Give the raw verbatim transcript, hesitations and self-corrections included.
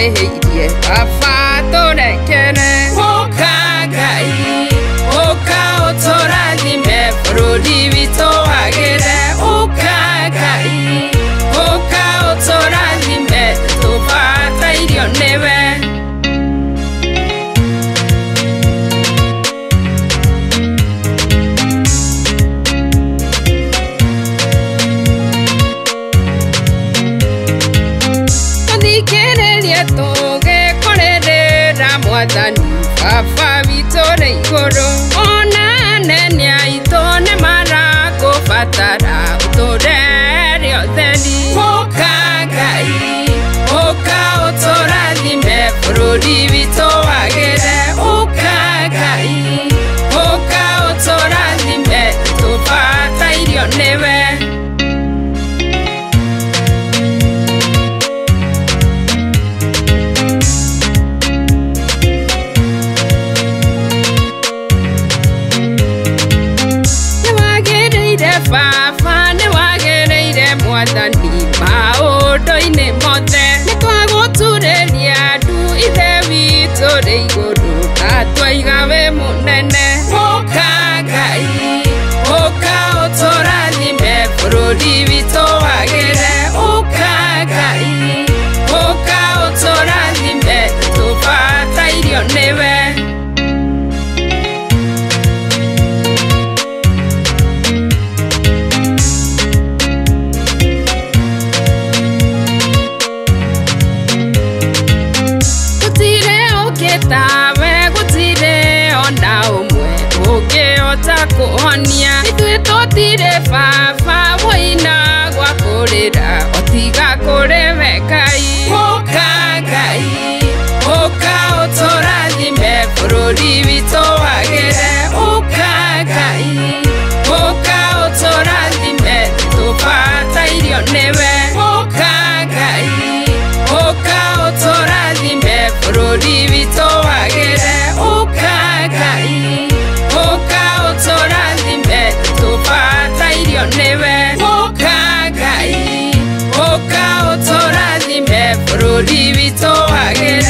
wĩhĩirie baba tũrekere ũka Ngai ũka ũtũrathime bũrũri witũ wagĩre ũka Ngai ũka ũtũrathime tũbatairio nĩwe Mwathani baba witũ rĩ igũrũ ona nene aitũ nĩ marakũbatara ũtũrere ũtheri ũka Ngai ũka ũtũrathime bũrũri witũ wagĩre ũka Ngai ũka ũtũrathime tũbatairio nĩwe Baba nĩ wagĩrĩire Mwathani maũndũ-inĩ mothe nĩ twagũturĩria andu ithe witũ rĩ igũrũ na twaiga wĩ mũnene ũka Ngai ũka ũtũrathime bũrũri witũ wagĩre ũka Ngai ũka ũtũrathime tũbatairio nĩwe tawe gutire ona umwe ũngĩhota kũhonia ithuĩ tũtirĩ baba woina gwa kũrĩra otiga kũrĩ we Ngai ũka Ngai ũka ũtũrathime bũrũri witũ wagĩre ũka Ngai ũka ũtũrathime tũbatairio nĩwe ũka Ngai ũka ũtũrathime bũrũri witũ wagĩre ũka Ngai ũka ũtũrathime tũbatairio nĩwe ũka Ngai ũka ũtũrathime bũrũri witũ wagĩre